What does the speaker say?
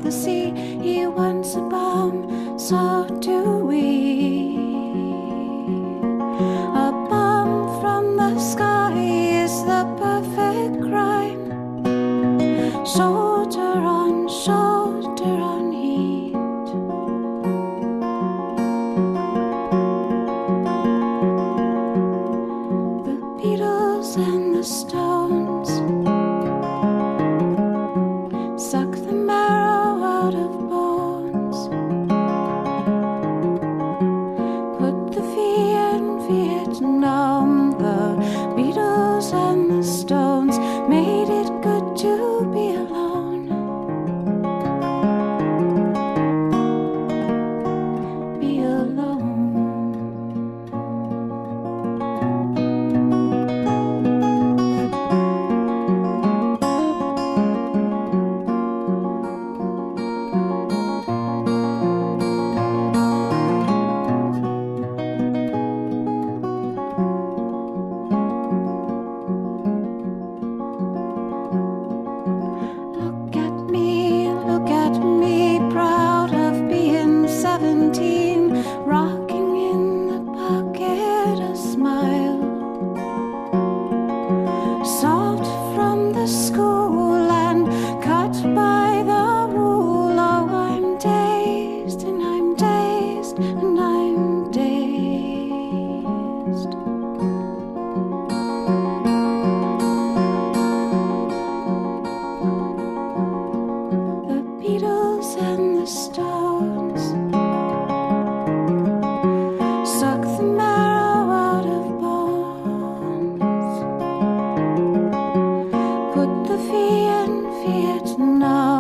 the sea. He wants a bomb, so do we. A bomb from the sky is the perfect crime. Shoulder on shoulder on heat. The Beatles and the Stones suck the marrow out of bones. Put the V in Vietnam. The Beatles and the Stones made it good to be alone. Be alone. Look at me, proud of being 17, rocking in the pocket a smile. Salt from the school and cut by the rule. Oh, I'm dazed and I'm dazed and I'm dazed. The Beatles and the Stones suck the marrow out of bones. Put the V in Vietnam.